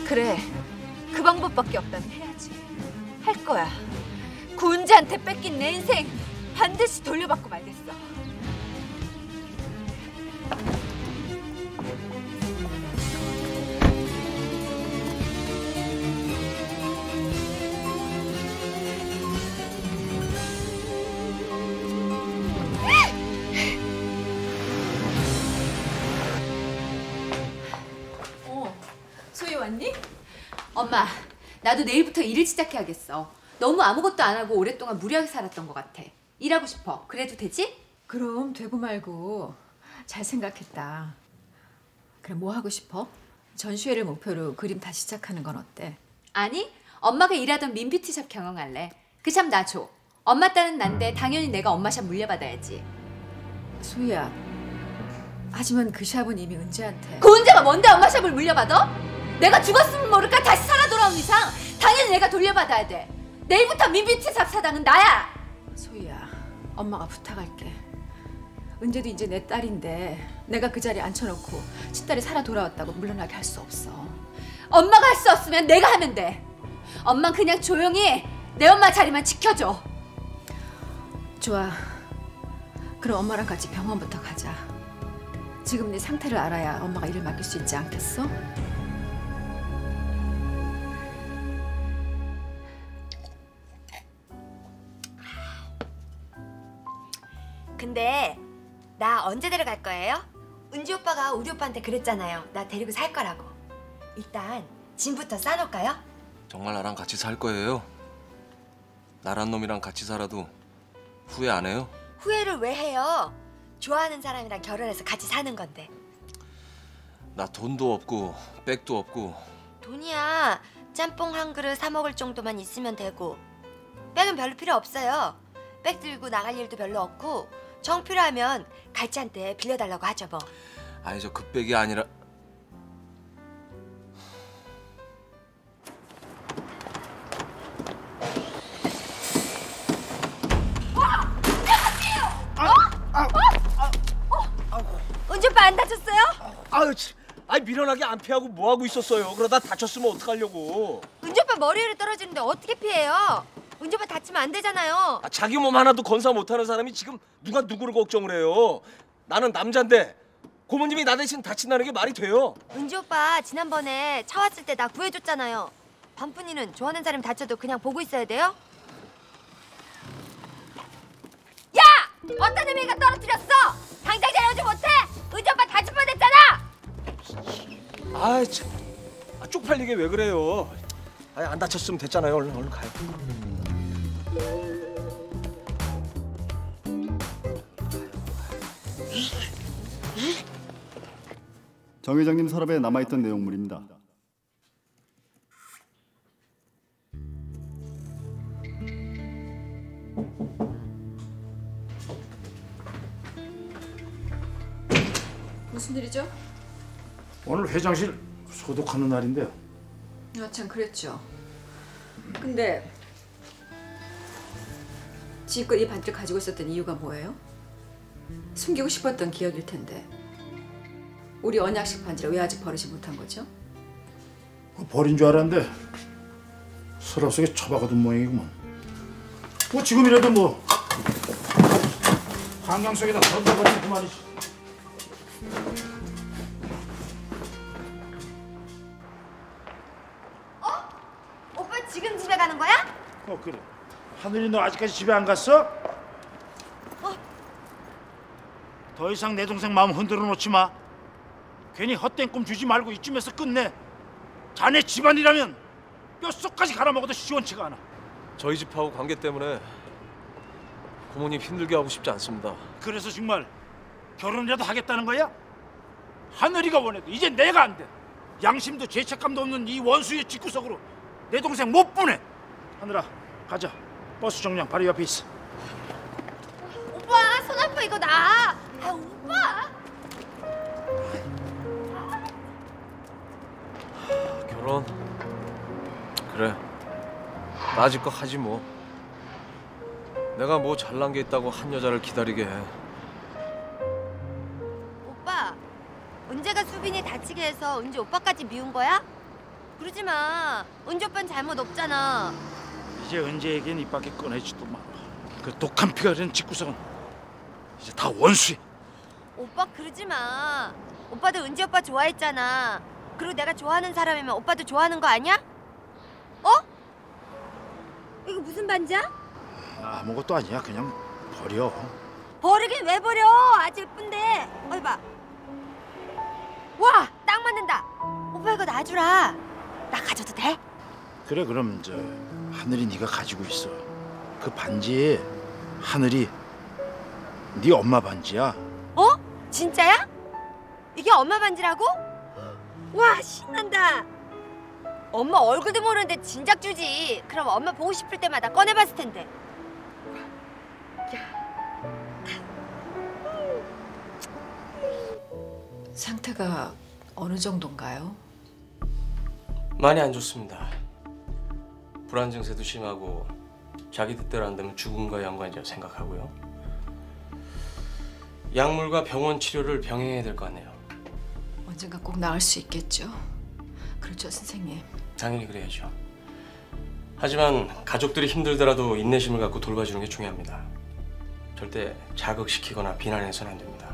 그래, 그 방법밖에 없다면 해야지. 할 거야. 구은재한테 뺏긴 내 인생 반드시 돌려받고 말겠어. 소희 왔니? 엄마, 나도 내일부터 일을 시작해야겠어. 너무 아무것도 안 하고 오랫동안 무리하게 살았던 것 같아. 일하고 싶어. 그래도 되지? 그럼 되고 말고 잘 생각했다. 그럼 뭐 하고 싶어? 전시회를 목표로 그림 다시 시작하는 건 어때? 아니, 엄마가 일하던 민뷰티샵 경영할래. 그 샵 나 줘. 엄마 딸은 난데 당연히 내가 엄마 샵 물려받아야지. 소희야, 하지만 그 샵은 이미 은재한테. 그 은재가 뭔데 엄마 샵을 물려받아? 내가 죽었으면 모를까 다시 살아 돌아온 이상 당연히 내가 돌려받아야 돼. 내일부터 민뷰티샵 사장은 나야. 소희야, 엄마가 부탁할게. 은재도 이제 내 딸인데 내가 그 자리에 앉혀놓고 친딸이 살아 돌아왔다고 물러나게 할 수 없어. 엄마가 할 수 없으면 내가 하면 돼. 엄만 그냥 조용히 내 엄마 자리만 지켜줘. 좋아. 그럼 엄마랑 같이 병원부터 가자. 지금 네 상태를 알아야 엄마가 일을 맡길 수 있지 않겠어? 근데 나 언제 데려갈 거예요? 은지 오빠가 우리 오빠한테 그랬잖아요. 나 데리고 살 거라고. 일단 짐부터 싸놓을까요? 정말 나랑 같이 살 거예요? 나란 놈이랑 같이 살아도 후회 안 해요? 후회를 왜 해요? 좋아하는 사람이랑 결혼해서 같이 사는 건데. 나 돈도 없고 백도 없고. 돈이야 짬뽕 한 그릇 사 먹을 정도만 있으면 되고. 백은 별로 필요 없어요. 백 들고 나갈 일도 별로 없고 정 필요하면 갈치한테 빌려달라고 하죠 뭐. 아니 저 급백이 아니라. 은지 오빠 안 다쳤어요? 아이 미련하게 안 피하고 뭐 하고 있었어요? 그러다 다쳤으면 어떡하려고? 은지 오빠 머리를 떨어지는데 어떻게 피해요? 은지 오빠 다치면 안 되잖아요. 자기 몸 하나도 건사 못하는 사람이 지금 누가 누구를 걱정을 해요? 나는 남잔데 고모님이 나 대신 다친다는 게 말이 돼요? 은지 오빠 지난번에 차 왔을 때 나 구해줬잖아요. 반푼이는 좋아하는 사람이 다쳐도 그냥 보고 있어야 돼요? 야! 어떤 애미가 떨어뜨렸어? 당장 데려오지 못해? 은지 오빠 다칠 뻔했잖아! 아이 참, 쪽팔리게 왜 그래요? 아니 안 다쳤으면 됐잖아요. 얼른 가요. 정 회장님 서랍에 남아있던 내용물입니다. 무슨 일이죠? 오늘 회장실 소독하는 날인데요. 참 그랬죠. 근데 지금껏 이 반지를 가지고 있었던 이유가 뭐예요? 숨기고 싶었던 기억일 텐데 우리 언약식 반지를 왜 아직 버리지 못한 거죠? 버린 줄 알았는데 서랍 속에 처박아둔 모양이구만. 뭐 지금이라도 뭐 한강 속에다 던져버리면 그만이지. 오빠 지금 집에 가는 거야? 그래. 하늘이 너 아직까지 집에 안 갔어? 더 이상 내 동생 마음 흔들어 놓지 마. 괜히 헛된 꿈 주지 말고 이쯤에서 끝내. 자네 집안이라면 뼛속까지 갈아먹어도 시원치가 않아. 저희 집하고 관계 때문에 고모님 힘들게 하고 싶지 않습니다. 그래서 정말 결혼이라도 하겠다는 거야? 하늘이가 원해도 이제 내가 안 돼. 양심도 죄책감도 없는 이 원수의 집구석으로 내 동생 못 보내. 하늘아, 가자. 버스 정류장 바로 옆에 있어. 오빠 손 아파 이거 나. 아 오빠. 결혼? 그래. 나지껏 하지 뭐. 내가 뭐 잘난 게 있다고 한 여자를 기다리게 해. 오빠, 은재가 수빈이 다치게 해서 은재 오빠까지 미운 거야? 그러지 마. 은지 오빠는 잘못 없잖아. 이제 은재에겐 입 밖에 꺼내지도 마. 그 독한 피가 흐르는 집구석은 이제 다 원수야. 오빠 그러지 마. 오빠도 은지 오빠 좋아했잖아. 그리고 내가 좋아하는 사람이면 오빠도 좋아하는 거 아니야? 어? 이거 무슨 반지야? 아무것도 아니야. 그냥 버려. 버리긴 왜 버려? 아주 예쁜데. 어디 봐. 와, 딱 맞는다. 오빠 이거 놔주라. 나 가져도 돼? 그래 그럼 저 하늘이 네가 가지고 있어. 그 반지 하늘이 네 엄마 반지야. 어? 진짜야? 이게 엄마 반지라고? 와, 신난다. 엄마 얼굴도 모르는데 진작 주지. 그럼 엄마 보고 싶을 때마다 꺼내봤을 텐데. 상태가 어느 정도인가요? 많이 안 좋습니다. 불안 증세도 심하고 자기 뜻대로 안 되면 죽음과 연관이라고 생각하고요. 약물과 병원 치료를 병행해야 될 것 같네요. 언젠가 꼭 나을 수 있겠죠. 그렇죠, 선생님. 당연히 그래야죠. 하지만 가족들이 힘들더라도 인내심을 갖고 돌봐주는 게 중요합니다. 절대 자극시키거나 비난해서는 안 됩니다.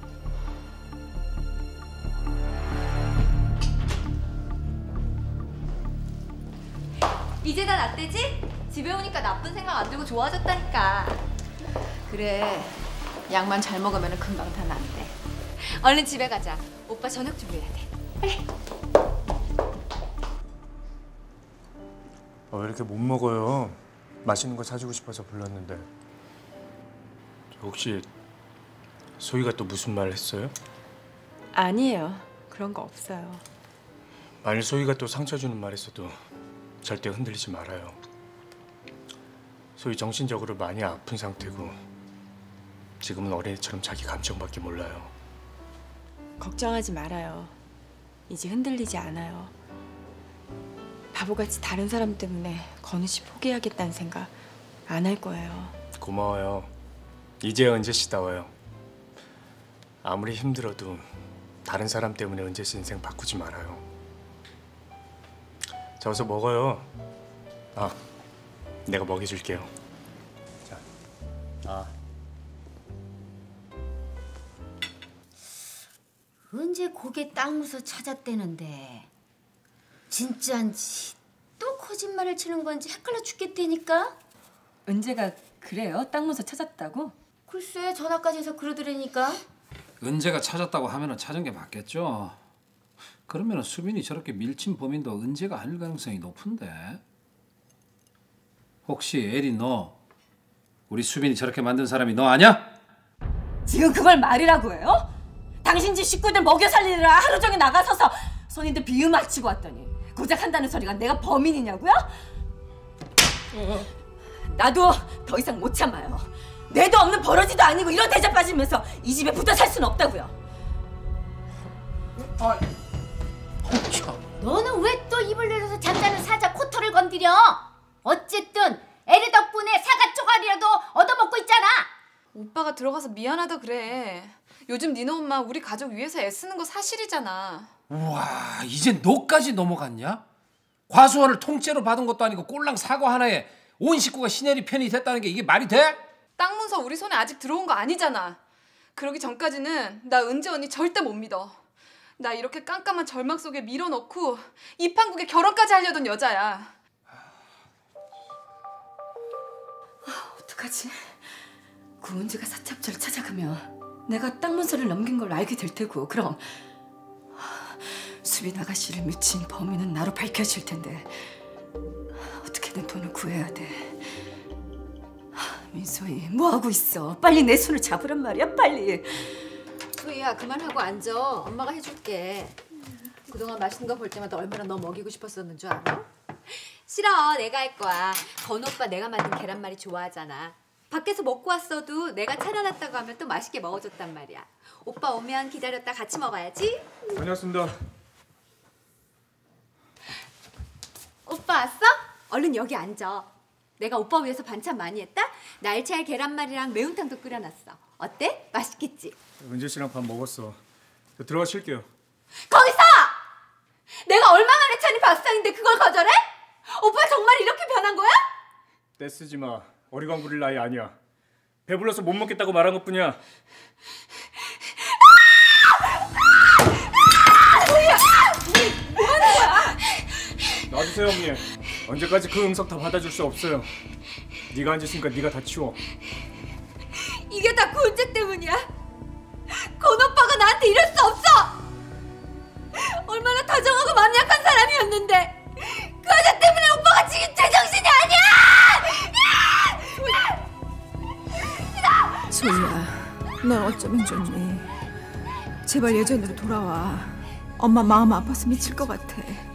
이제 다 낫대지? 집에 오니까 나쁜 생각 안 들고 좋아졌다니까. 그래, 약만 잘 먹으면 금방 다 낫대. 얼른 집에 가자. 오빠 저녁 준비해야 돼. 빨리. 왜 이렇게 못 먹어요? 맛있는 거 사주고 싶어서 불렀는데. 혹시 소희가 또 무슨 말 했어요? 아니에요. 그런 거 없어요. 만일 소희가 또 상처 주는 말 했어도 절대 흔들리지 말아요. 소희 정신적으로 많이 아픈 상태고 지금은 어린애처럼 자기 감정밖에 몰라요. 걱정하지 말아요. 이제 흔들리지 않아요. 바보같이 다른 사람 때문에 건우 씨 포기하겠다는 생각 안 할 거예요. 고마워요. 이제야 은재 씨다워요. 아무리 힘들어도 다른 사람 때문에 은재 씨 인생 바꾸지 말아요. 자, 어서 먹어요. 아, 내가 먹여줄게요. 자, 언제 고개 딱 무서 찾았대는데 진짜인지 또 거짓말을 치는 건지 헷갈려 죽겠다니까. 은재가 그래요? 땅 문서 찾았다고? 글쎄 전화까지 해서 그러더라니까. 은재가 찾았다고 하면은 찾은 게 맞겠죠. 그러면은 수빈이 저렇게 밀친 범인도 은재가 아닐 가능성이 높은데. 혹시 에리 너 우리 수빈이 저렇게 만든 사람이 너 아냐? 지금 그걸 말이라고 해요? 당신 집 식구들 먹여 살리느라 하루 종일 나가서서 손님들 비유 맞추고 왔더니 고작 한다는 소리가 내가 범인이냐고요? 나도 더 이상 못 참아요. 뇌도 없는 버러지도 아니고 이런 대접 빠지면서 이 집에 붙어 살 수는 없다고요. 너는 왜 또 입을 내려서 잠자는 사자 코털을 건드려? 어쨌든 애리 덕분에 사과 쪼가리라도 얻어먹고 있잖아. 오빠가 들어가서 미안하다 그래. 요즘 니네 엄마 우리 가족 위해서 애쓰는 거 사실이잖아. 우와, 이제 너까지 넘어갔냐? 과수원을 통째로 받은 것도 아니고 꼴랑 사과 하나에 온 식구가 시내리 편이 됐다는 게 이게 말이 돼? 땅 문서 우리 손에 아직 들어온 거 아니잖아. 그러기 전까지는 나 은재 언니 절대 못 믿어. 나 이렇게 깜깜한 절망 속에 밀어넣고 입한국에 결혼까지 하려던 여자야. 어떡하지? 그 은재가 사첩절 찾아가면 내가 땅 문서를 넘긴 걸 알게 될 테고 그럼 수빈 아가씨를 미친 범인은 나로 밝혀질 텐데 어떻게든 돈을 구해야 돼. 민소희 뭐하고 있어? 빨리 내 손을 잡으란 말이야, 빨리. 소희야 그만하고 앉아. 엄마가 해줄게. 그동안 맛있는 거 볼 때마다 얼마나 너 먹이고 싶었었는 줄 알아? 싫어, 내가 할 거야. 건우 오빠 내가 만든 계란말이 좋아하잖아. 밖에서 먹고 왔어도 내가 차려놨다고 하면 또 맛있게 먹어줬단 말이야. 오빠 오면 기다렸다 같이 먹어야지. 다녀왔습니다. 오빠 왔어? 얼른 여기 앉아. 내가 오빠 위해서 반찬 많이 했다? 날치알 계란말이랑 매운탕도 끓여놨어. 어때? 맛있겠지? 은재 씨랑 밥 먹었어. 저 들어가 쉴게요. 거기서! 내가 얼마 만에 남편이 밥상인데 그걸 거절해? 오빠 정말 이렇게 변한 거야? 떼쓰지 마. 어리광 부릴 나이 아니야. 배불러서 못 먹겠다고 말한 것뿐이야. 뭐 하는 거야? 놔주세요, 언니. 언제까지 그 응석 다 받아줄 수 없어요. 네가 앉았으니까 네가 다 치워. 이게 다 그 은재 때문이야. 건 오빠가 나한테 이럴 수 없어. 얼마나 다정하고 마음 약한 사람이었는데 그 여자 때문에 오빠가 지금 제정신이 아니야. 소희야, 넌 어쩌면 좋니? 제발 예전으로 돌아와. 엄마 마음 아파서 미칠 것 같아.